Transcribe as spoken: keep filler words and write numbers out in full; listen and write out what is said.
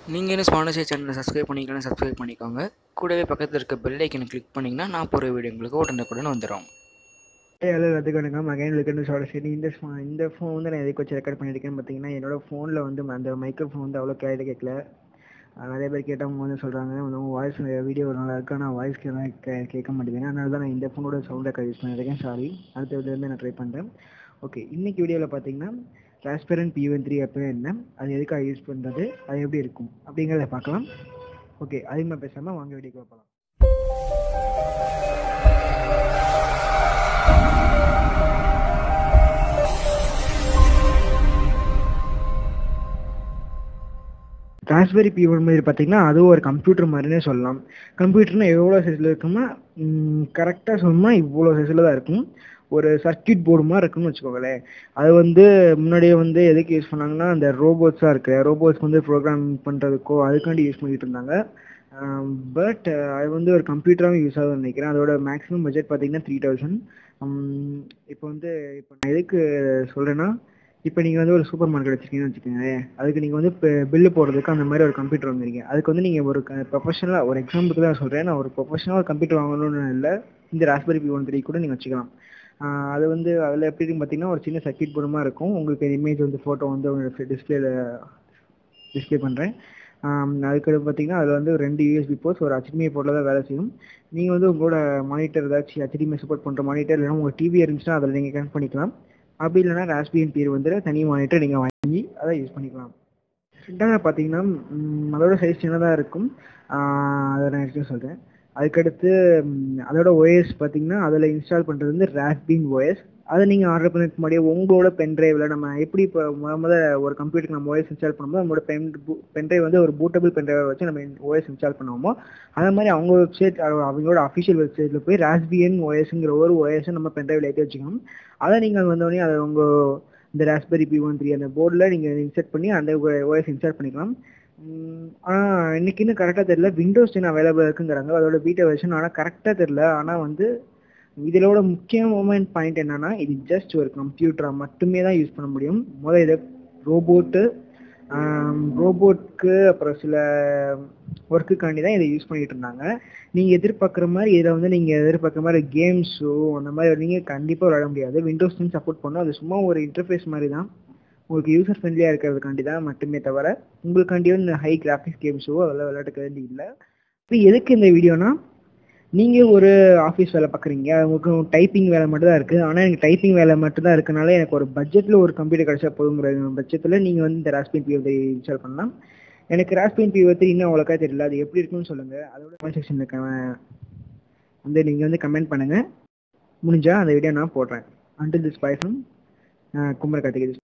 நீங்கள் என்ன ஸ்பான்சர் சேனலை சப்ஸ்கிரைப் பண்ணிக்கலாம், சப்ஸ்கிரைப் பண்ணிக்கோங்க. கூடவே பக்கத்தில் இருக்க பெல் ஐக்கனை கிளிக் பண்ணிங்கன்னா நான் போகிற வீடியோ உங்களுக்கு உடனுக்குடன் வந்துடும். ஹலோ எல்லாத்துக்கும் வணக்கம். அகைன் வெல்கம் டு சரி இந்த இந்த ஃபோன் வந்து நான் எதுக்கு வச்சு ரெக்கார்ட் பண்ணியிருக்கேன்னு பார்த்தீங்கன்னா, என்னோட ஃபோனில் வந்து அந்த மைக்ரோஃபோன் வந்து அவ்வளோ கிளாரிட்டி கேட்கல. நிறைய பேர் கேட்டவங்க வந்து சொல்கிறாங்க உங்கள் வாய்ஸ் வீடியோ நல்லா இருக்கு, ஆனால் வாய்ஸ் கே கேட்க மாட்டேங்குது. அதனால தான் நான் இந்த ஃபோனோட சவுண்ட் ரெக்கார்ட் யூஸ் பண்ணியிருக்கேன். சாரி, அடுத்த வீடியோலேருந்து நான் ட்ரை பண்ணுறேன். ஓகே, இன்றைக்கி வீடியோவில் பார்த்தீங்கன்னா ராஸ்பெரன் பி ஒன் த்ரீ அப்படின்னா என்ன, அது எதுக்காக யூஸ் பண்ணுறது, அது எப்படி இருக்கும் அப்படிங்கிறத பார்க்கலாம். ஓகே, அதிகமாக பேசாமல் வாங்க வீடியோக்கு பார்க்கலாம். ராஸ்பெரி பி ஒன் மாதிரி பார்த்தீங்கன்னா அதுவும் ஒரு கம்ப்யூட்டர் மாதிரினே சொல்லலாம். கம்ப்யூட்டர்னா எவ்வளோ சைஸில் இருக்குன்னா கரெக்டாக சொல்லணும்னா இவ்வளோ சைஸில் தான் இருக்கும். ஒரு சர்க்கியூட் போர்டு மாதிரி இருக்குன்னு வச்சுக்கோங்களேன். அது வந்து முன்னாடியே வந்து எதுக்கு யூஸ் பண்ணாங்கன்னா அந்த ரோபோட்ஸாக இருக்கு, ரோபோட்ஸ்க்கு வந்து ப்ரோக்ராம் பண்ணுறதுக்கோ அதுக்காண்டி யூஸ் பண்ணிகிட்டு இருந்தாங்க. பட் அது வந்து ஒரு கம்ப்யூட்டராகவும் யூஸ் ஆகுதுன்னு நினைக்கிறேன். அதோட மேக்ஸிமம் பட்ஜெட் பார்த்தீங்கன்னா த்ரீ தௌசண்ட். இப்போ வந்து இப்போ நான் எதுக்கு சொல்கிறேன்னா, இப்போ நீங்கள் வந்து ஒரு சூப்பர் மார்க்கெட் வச்சுருக்கீங்கன்னு வச்சுக்கோங்க. அதுக்கு நீங்கள் வந்து இப்போ பில்லு போடுறதுக்கு அந்த மாதிரி ஒரு கம்ப்யூட்டர் வந்துருக்கீங்க. அதுக்கு வந்து நீங்கள் ஒரு ப்ரொஃபஷனலாக ஒரு எக்ஸாம்பிளுக்கு தான் சொல்கிறேன், நான் ஒரு ப்ரொஃபஷனலாக கம்ப்யூட்டர் வாங்கணும்னு இல்லை, இந்த ராஸ்பெரி பி ஒன் த்ரீ கூட நீங்கள் வச்சுக்கலாம். அது வந்து அதில் எப்படின்னு பார்த்தீங்கன்னா ஒரு சின்ன சர்க்கியூட் போர்டு மாதிரி இருக்கும். உங்களுக்கு இமேஜ் வந்து ஃபோட்டோ வந்து உங்களுக்கு டிஸ்பிளேல டிஸ்பிளே பண்ணுறேன். அதுக்கு பார்த்தீங்கன்னா அதில் வந்து ரெண்டு யூஎஸ்பி போர்ட்ஸ், ஒரு ஹெச்டிஎம்ஐ போர்ட்டில் தான் வேலை செய்யும். நீங்கள் வந்து உங்களோட மானிட்டர் ஏதாச்சும் ஹெச்டிஎம்ஐ சப்போர்ட் பண்ணுற மானிட்டர் இல்லைன்னா உங்கள் டிவி இருந்துச்சுன்னா அதில் நீங்கள் கனெக்ட் பண்ணிக்கலாம். அப்படி இல்லைனா ராஸ்பெரி பி வந்து தனி மானிட்டர் நீங்கள் வாங்கி அதை யூஸ் பண்ணிக்கலாம். ரெண்டாவது பார்த்தீங்கன்னா அதோட சைஸ் சின்னதாக இருக்கும், அதை நான் எடுத்து சொல்கிறேன். அதுக்கடுத்து அதோட ஓஎஸ் பார்த்தீங்கன்னா அதில் இன்ஸ்டால் பண்ணுறது வந்து ராஸ்பெரி ஓஎஸ். அதை நீங்கள் ஆர்டர் பண்ணுறதுக்கு முன்னாடியே உங்களோட பென் ட்ரைவில் நம்ம எப்படி இப்போ முத முத ஒரு கம்ப்யூட்டருக்கு நம்ம ஓஎஸ் இன்ஸ்டால் பண்ணும்போது நம்மளோட பென் பென் ட்ரைவ் வந்து ஒரு பூட்டபிள் பென் ட்ரைவை வச்சு நம்ம ஓஎஸ் இன்ஸ்டால் பண்ணுவோமோ அதே மாதிரி அவங்க வெப்சைட் அவங்களோட அஃபிஷியல் வெப்சைட்டில் போய் ராஸ்பெரி ஓஎஸ்ங்கிற ஒரு ஓஎஸை நம்ம பென் ட்ரைவில் ஏற்றி வச்சுக்கணும். அதை நீங்கள் வந்தோடனே அதை உங்கள் இந்த ராஸ்பெரி பி ஒன் த்ரீ அந்த போர்டில் நீங்கள் இன்சர்ட் பண்ணி அந்த ஓஎஸ் இன்ஸ்டால் பண்ணிக்கலாம். ஆனால் இன்னைக்கு இன்னும் கரெக்டாக தெரியல, விண்டோஸ் டென் அவைலபிள் இருக்குங்கிறாங்க அதோட பீட்டா வெர்ஷன். ஆனால் கரெக்டாக தெரியல. ஆனால் வந்து இதோட முக்கிய மூமெண்ட் பாயிண்ட் என்னன்னா, இது ஜஸ்ட் ஒரு கம்ப்யூட்டராக மட்டுமே தான் யூஸ் பண்ண முடியும். முதல்ல இதை ரோபோட்டு ரோபோட்க்கு அப்புறம் சில ஒர்க்குக்காண்டி தான் இதை யூஸ் பண்ணிகிட்டு இருந்தாங்க. நீங்கள் எதிர்பார்க்குற மாதிரி இதில் வந்து நீங்கள் எதிர்பார்க்குற மாதிரி கேம்ஸோ அந்த மாதிரி நீங்கள் கண்டிப்பாக விளையாட முடியாது. விண்டோஸ் டென் சப்போர்ட் பண்ணோம், அது சும்மா ஒரு இன்டர்ஃபேஸ் மாதிரி தான், உங்களுக்கு யூசர் ஃப்ரெண்ட்லியாக இருக்கிறதுக்காண்டி தான் மட்டுமே தவிர உங்களுக்காண்டியோ இந்த ஹை கிராஃபிக்ஸ் கேம்ஸோ அதெல்லாம் விளையாட்டுக்க வேண்டி இல்லை. இப்போ எதுக்கு இந்த வீடியோனா, நீங்கள் ஒரு ஆஃபீஸ் வேலை பார்க்குறீங்க, உங்களுக்கு டைப்பிங் வேலை மட்டும் தான் இருக்குது. ஆனால் எனக்கு டைப்பிங் வேலை மட்டும் தான் இருக்கனால எனக்கு ஒரு பட்ஜெட்டில் ஒரு கம்ப்யூட்டர் கிடச்சா போதுங்கிற பட்சத்தில் நீங்கள் வந்து இந்த Raspberry Pi one three install பண்ணலாம். எனக்கு ராஸ்பெரி பி ஒன் த்ரீ இன்னும் அவ்வளோக்கா தெரியல, அது எப்படி இருக்குன்னு சொல்லுங்கள். அதோட கமெண்ட் செக்ஷனில் வந்து நீங்கள் வந்து கமெண்ட் பண்ணுங்கள். முடிஞ்சால் அந்த வீடியோ நான் போடுறேன். Until this bye from Kumara Karthikeyan.